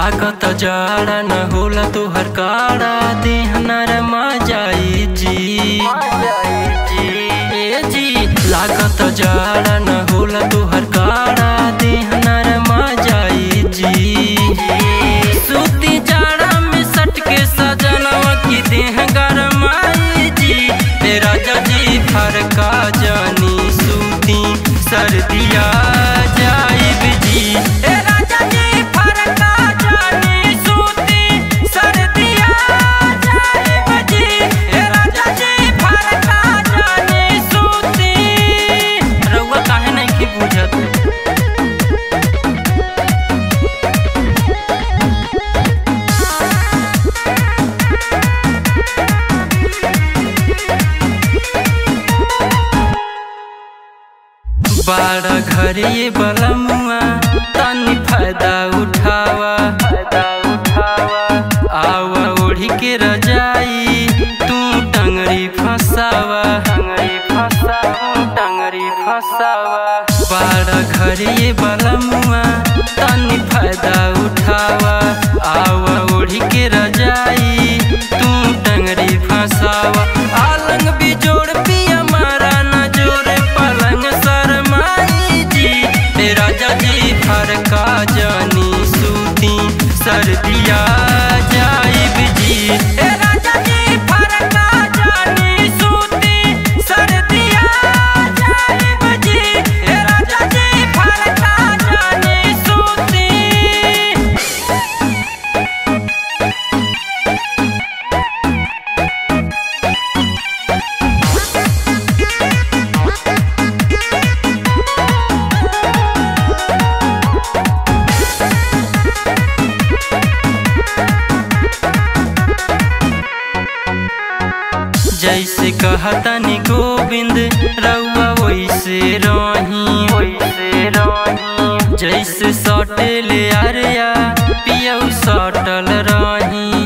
लागत जाड़ा न होला तुहर काड़ा देह नरमा जाई जी। ए जी लागत जाड़ा न होला तुहर काड़ा देह नरमा जाई जी। सूती जाड़ा में सट के सजनवा की देह गरमाई जी। ए राजा जी फरका जानी सूती सर्दिया जाइब जी। ए राजा जी फरका जानी सूती सर्दिया जाइब जी। ए राजा जी फरका जानी सूती। रउआ काहे नहीं की बुझत। बाड़ा घर ये बलमुआ तनी फायदा उठावा आवा ओढ़ी के रजाई तू टंगरी फसावा बाड़ा घर ये बलमुआ तनी फायदा उठावा आवा ओढ़ी के रजाई तू टंगरी फसावा। आलंग बिजोड़ पिया मारा न जोर पलंग शरमाई जी। ए राजा जी फरका जानी सूती सर्दिया जाइब जी। ए राजा जी फरका जानी सूती सर्दिया जाइब जी। ए राजा जी फरका जानी सूती। जैसे कहतनी गोविंद रउआ वैसे रही। जैसे सटल आर्या पियऊ सटल रही।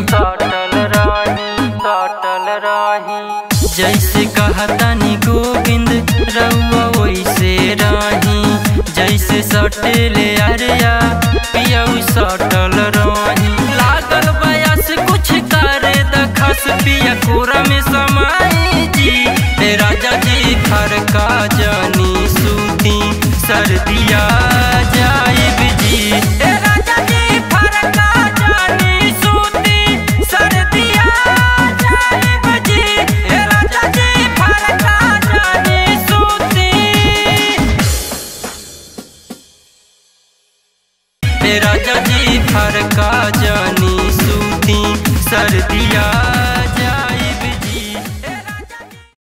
जैसे कहतनी गोविंद रउआ वैसे रही। जैसे सटल आर्या पियऊ सटल रही। लागल बयस कुछ करे दखस पिया कोरा में समाई जी। ए राजा जी फरका जानी सूती सर्दिया जाइब जी। ए राजा जी फरका जानी सूती सर्दिया जाइब जी। ए राजा जी फरका जानी सूती। ए राजा जी फरका जानी सूती सर्दिया।